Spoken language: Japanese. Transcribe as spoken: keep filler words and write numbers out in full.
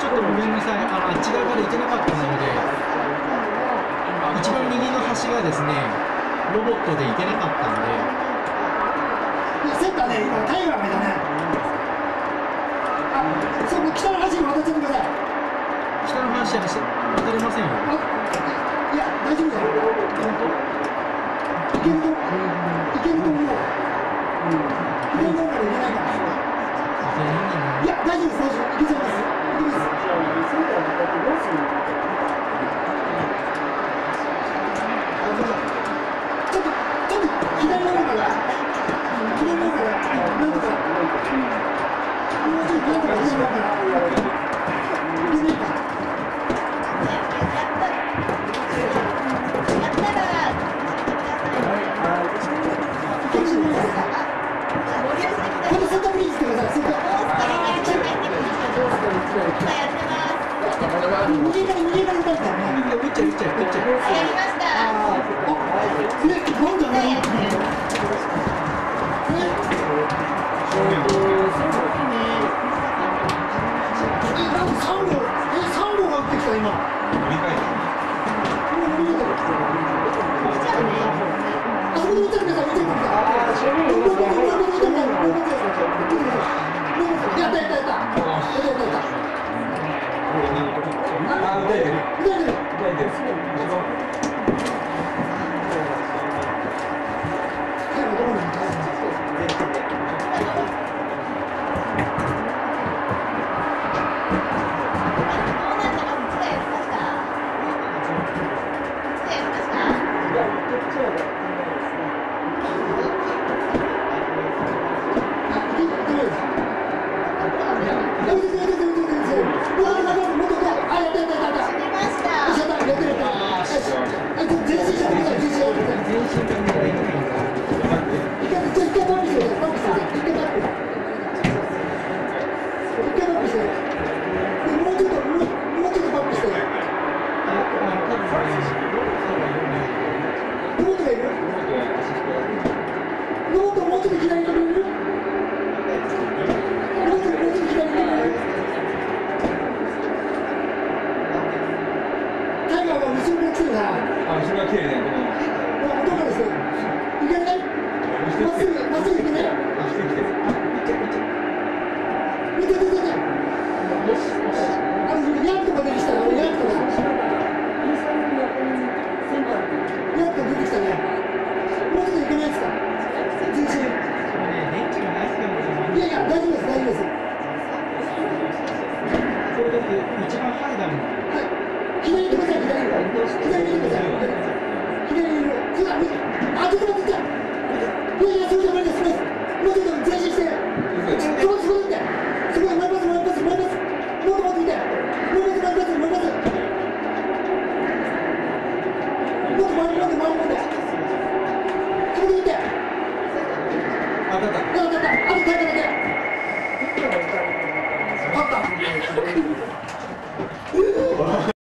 ちょっとごめんなさい、あのあっち側から行けなかったので、一番右の端がですね、ロボットで行けなかったんで。 センターね、今タイガーがいたね。あ、その北の端に渡っちゃってください。 北の端は渡れませんよ。 あ、いや、大丈夫だよ。本当。いけると、いけると思う。左の方から行けないから。いや、大丈夫です、大丈夫。いけちゃいます。いけます。ちょっと、ちょっと左の方から、左の方から、なんとか、もうちょっとなんとか左の方から、いけないか。このセンターブリッジしてください。センター。右から右から打たれたよね。 打っちゃう打っちゃう打っちゃう。 やりました。 ああ、ね、なんだね。 あった。 あとタイガーだけ。勝った。